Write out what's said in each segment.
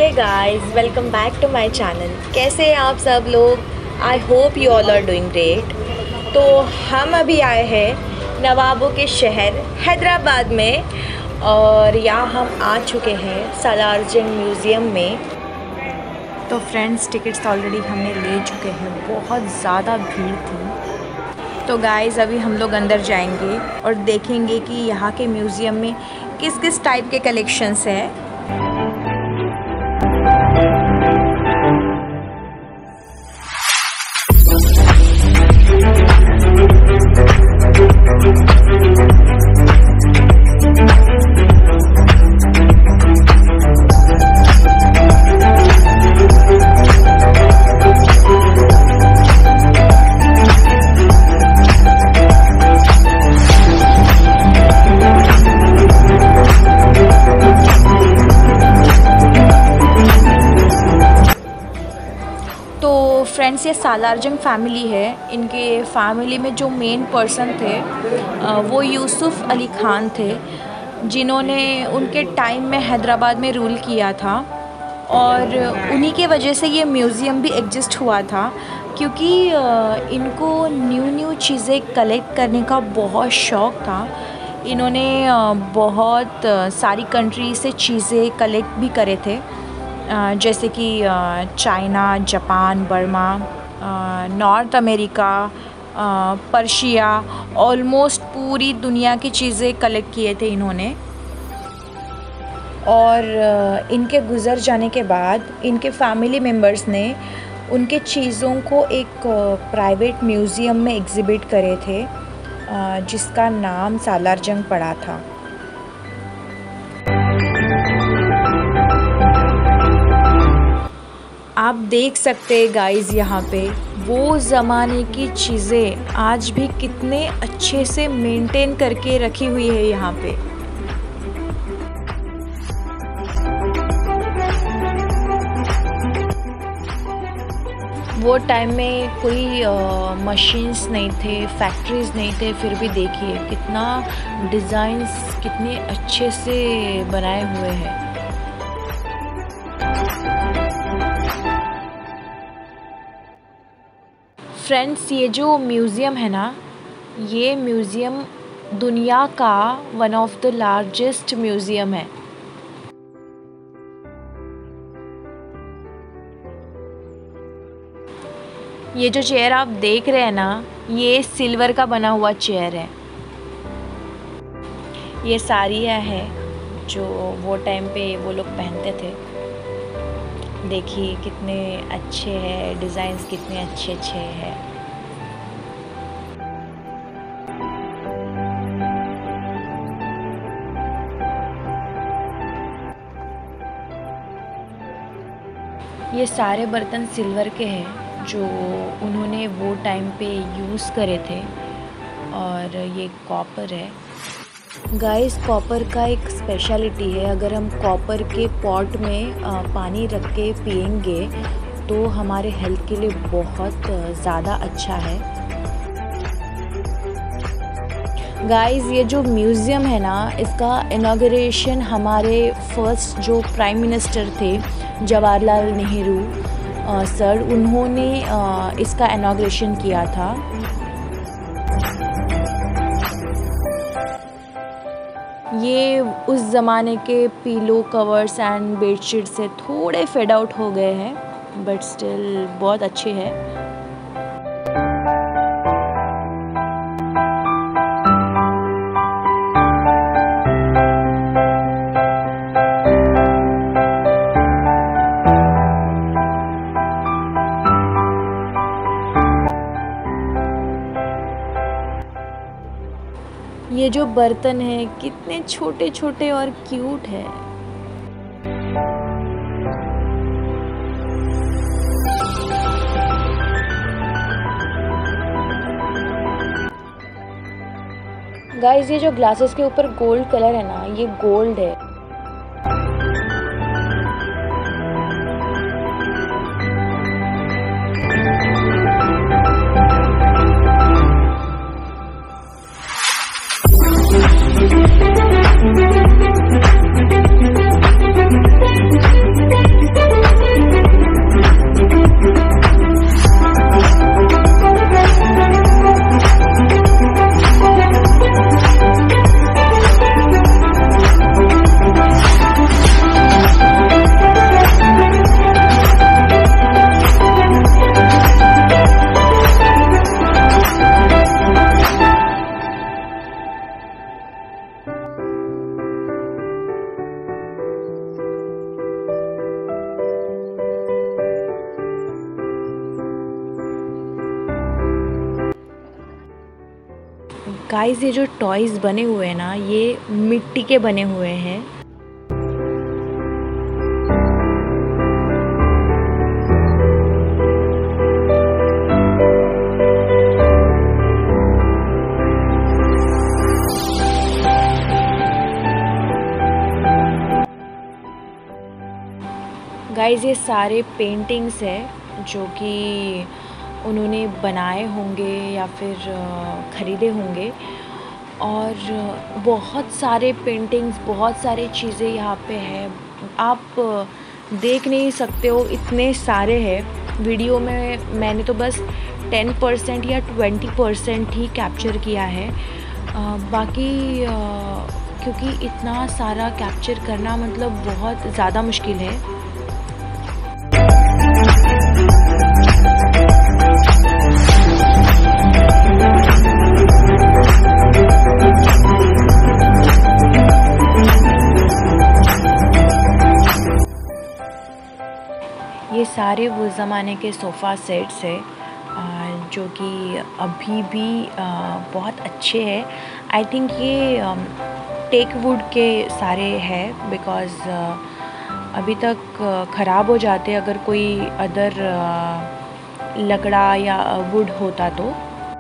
Hey guys, welcome back to my channel. कैसे हैं आप सब लोग? I hope you all are doing great. तो हम अभी आए हैं नवाबों के शहर हैदराबाद में और यहाँ हम आ चुके हैं सालारजंग म्यूज़ियम में। तो फ्रेंड्स, टिकट्स ऑलरेडी हमने ले चुके हैं, बहुत ज़्यादा भीड़ थी। तो गाइस, अभी हम लोग अंदर जाएंगे और देखेंगे कि यहाँ के म्यूज़ियम में किस किस टाइप के कलेक्शंस हैं। फ्रेंड्स, ये सालारजंग फैमिली है। इनके फैमिली में जो मेन पर्सन थे वो यूसुफ अली ख़ान थे, जिन्होंने उनके टाइम में हैदराबाद में रूल किया था। और उन्हीं के वजह से ये म्यूज़ियम भी एग्जिस्ट हुआ था, क्योंकि इनको न्यू चीज़ें कलेक्ट करने का बहुत शौक़ था। इन्होंने बहुत सारी कंट्री से चीज़ें कलेक्ट भी करे थे, जैसे कि China, Japan, Burma, North America, Persia, almost पूरी दुनिया की चीज़ें कलेक्ट किए थे इन्होंने। और इनके गुज़र जाने के बाद इनके फैमिली मेम्बर्स ने उनके चीज़ों को एक प्राइवेट म्यूज़ियम में एग्ज़िबिट करे थे, जिसका नाम सालारजंग पड़ा था। आप देख सकते हैं गाइस, यहाँ पे वो ज़माने की चीज़ें आज भी कितने अच्छे से मेंटेन करके रखी हुई है यहाँ पे। वो टाइम में कोई मशीन्स नहीं थे, फैक्ट्रीज़ नहीं थे, फिर भी देखिए कितना डिज़ाइंस कितने अच्छे से बनाए हुए हैं। फ्रेंड्स, ये जो म्यूज़ियम है ना, ये म्यूज़ियम दुनिया का one of the largest museum है। ये जो चेयर आप देख रहे हैं ना, ये सिल्वर का बना हुआ चेयर है। ये साड़ियाँ हैं जो वो टाइम पे वो लोग पहनते थे। देखिए कितने अच्छे हैं, डिज़ाइंस कितने अच्छे हैं। ये सारे बर्तन सिल्वर के हैं जो उन्होंने वो टाइम पे यूज़ करे थे। और ये कॉपर है गाइस। कॉपर का एक स्पेशलिटी है, अगर हम कॉपर के पॉट में पानी रख के पिएंगे तो हमारे हेल्थ के लिए बहुत ज़्यादा अच्छा है। गाइस, ये जो म्यूज़ियम है ना, इसका इनॉग्रेशन हमारे फर्स्ट जो प्राइम मिनिस्टर थे जवाहरलाल नेहरू सर, उन्होंने इसका इनॉग्रेशन किया था। ये उस ज़माने के पिलो कवर्स एंड बेडशीट से थोड़े फेड आउट हो गए हैं, बट स्टिल बहुत अच्छे हैं। ये जो बर्तन है कितने छोटे छोटे और क्यूट है। गाइस, ये जो ग्लासेस के ऊपर गोल्ड कलर है ना, ये गोल्ड है। गाइस ये जो टॉयज़ बने हुए हैं ना, ये मिट्टी के बने हुए हैं। गाइस ये सारे पेंटिंग्स है जो कि उन्होंने बनाए होंगे या फिर ख़रीदे होंगे, और बहुत सारे पेंटिंग्स, बहुत सारी चीज़ें यहाँ पे है। आप देख नहीं सकते हो, इतने सारे हैं। वीडियो में मैंने तो बस 10% या 20% ही कैप्चर किया है। बाकी क्योंकि इतना सारा कैप्चर करना मतलब बहुत ज़्यादा मुश्किल है। ये सारे वो ज़माने के सोफ़ा सेट्स है जो कि अभी भी बहुत अच्छे हैं। आई थिंक ये टेक वुड के सारे हैं, बिकॉज़ अभी तक ख़राब हो जाते अगर कोई अदर लकड़ा या वुड होता तो।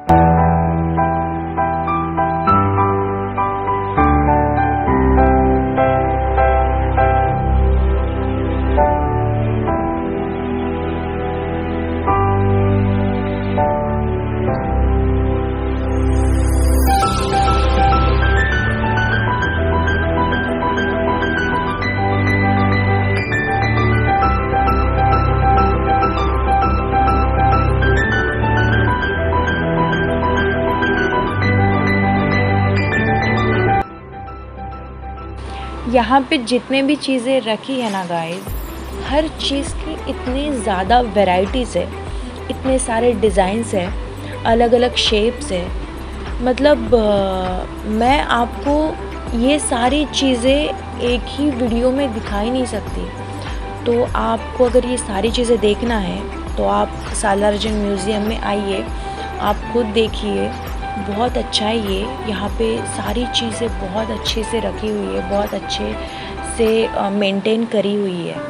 यहाँ पे जितने भी चीज़ें रखी है ना गाइस, हर चीज़ की इतनी ज़्यादा वैरायटीज़ है, इतने सारे डिज़ाइंस है, अलग अलग शेप्स है। मतलब मैं आपको ये सारी चीज़ें एक ही वीडियो में दिखा ही नहीं सकती। तो आपको अगर ये सारी चीज़ें देखना है तो आप सालार जंग म्यूज़ियम में आइए, आप खुद देखिए। बहुत अच्छा है ये। यहाँ पे सारी चीज़ें बहुत अच्छे से रखी हुई है, बहुत अच्छे से मेंटेन करी हुई है।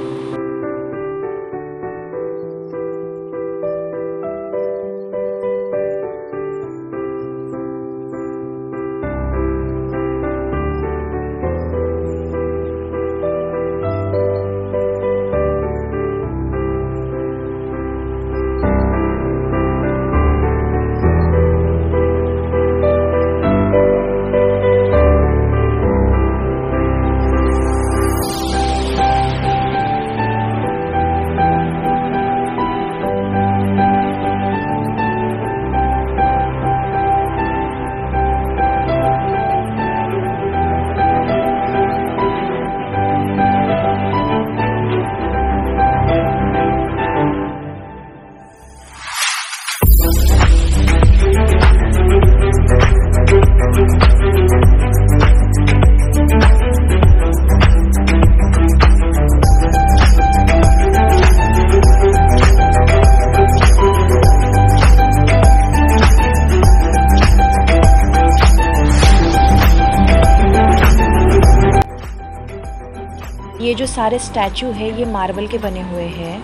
ये जो सारे स्टैचू है ये मार्बल के बने हुए हैं।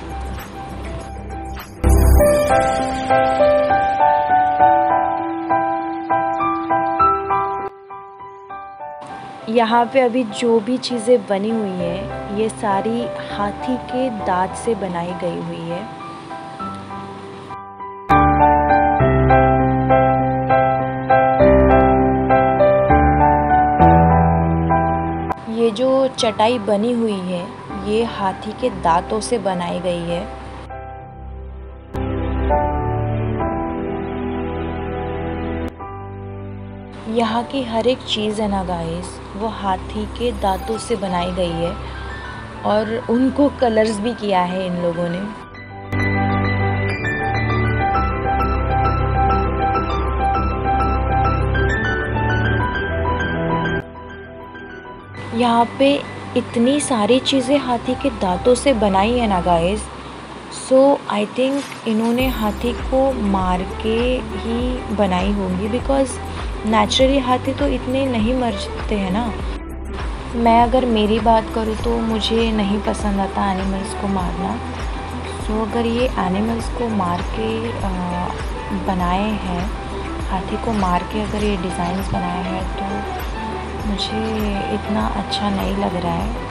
यहाँ पे अभी जो भी चीज़ें बनी हुई है ये सारी हाथी के दांत से बनाई गई हुई है। ये जो चटाई बनी हुई है ये हाथी के दांतों से बनाई गई है। यहाँ की हर एक चीज़ है ना गाइस, वो हाथी के दांतों से बनाई गई है और उनको कलर्स भी किया है इन लोगों ने। यहाँ पे इतनी सारी चीज़ें हाथी के दांतों से बनाई है ना गाइस, सो आई थिंक इन्होंने हाथी को मार के ही बनाई होंगी, बिकॉज़ नेचुरली हाथी तो इतने नहीं मरते हैं ना। मैं अगर मेरी बात करूँ तो मुझे नहीं पसंद आता एनिमल्स को मारना। सो अगर ये एनिमल्स को मार के बनाए हैं, हाथी को मार के अगर ये डिज़ाइंस बनाए हैं तो मुझे इतना अच्छा नहीं लग रहा है।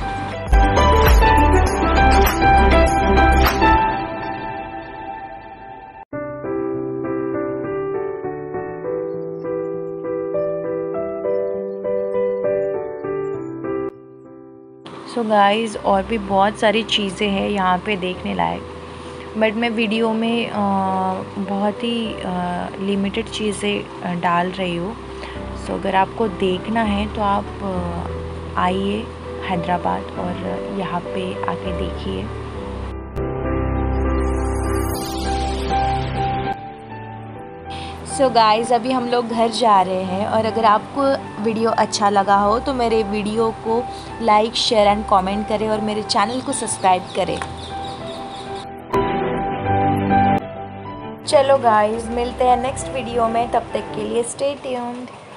सो गाइज़ और भी बहुत सारी चीज़ें हैं यहाँ पे देखने लायक, बट मैं वीडियो में बहुत ही लिमिटेड चीज़ें डाल रही हूँ। सो अगर आपको देखना है तो आप आइए हैदराबाद और यहाँ पे आके देखिए। सो गाइज़ अभी हम लोग घर जा रहे हैं, और अगर आपको वीडियो अच्छा लगा हो तो मेरे वीडियो को लाइक, शेयर एंड कमेंट करें और मेरे चैनल को सब्सक्राइब करें। चलो गाइज़ मिलते हैं नेक्स्ट वीडियो में, तब तक के लिए स्टे ट्यून्ड।